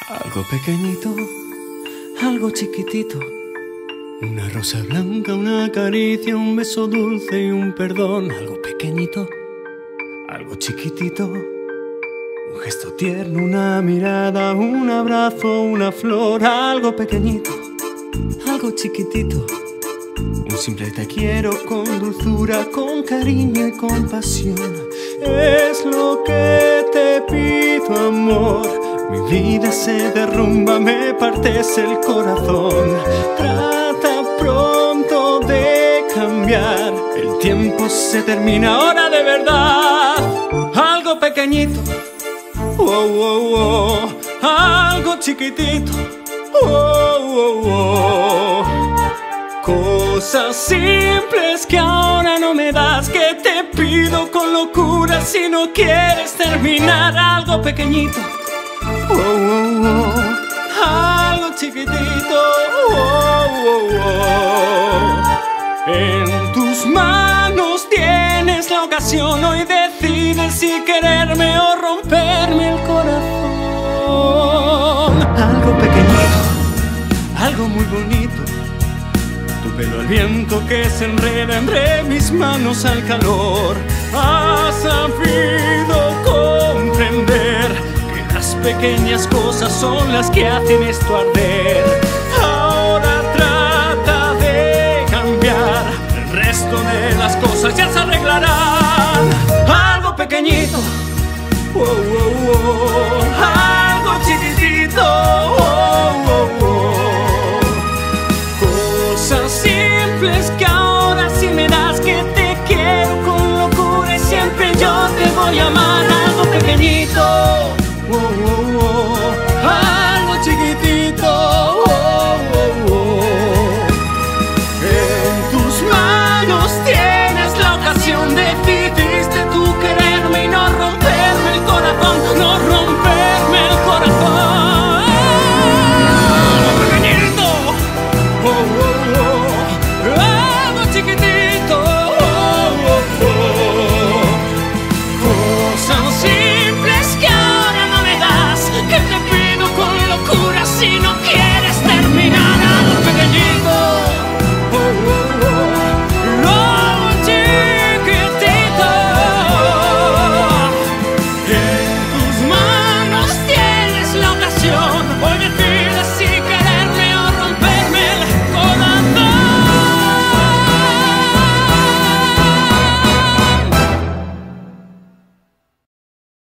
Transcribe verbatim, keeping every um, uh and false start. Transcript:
Algo pequeñito, algo chiquitito, una rosa blanca, una caricia, un beso dulce y un perdón. Algo pequeñito, algo chiquitito, un gesto tierno, una mirada, un abrazo, una flor. Algo pequeñito, algo chiquitito, un simple te quiero con dulzura, con cariño y compasión. Es lo que te pido, amor. Mi vida se derrumba, me partes el corazón. Trata pronto de cambiar. El tiempo se termina ahora de verdad. Algo pequeñito, oh, oh, oh. Algo chiquitito, oh, oh, oh. Cosas simples que ahora no me das, que te pido con locura si no quieres terminar. Algo pequeñito, oh, oh, oh. Algo chiquitito, oh, oh, oh. En tus manos tienes la ocasión, hoy decides si quererme o romperme el corazón. Algo pequeñito, algo muy bonito, tu pelo al viento que se enreda entre mis manos al calor. Has sabido comprender que las pequeñas cosas son las que hacen esto arder. Ahora trata de cambiar, el resto de las cosas ya se arreglarán. Algo pequeñito, oh, oh, oh.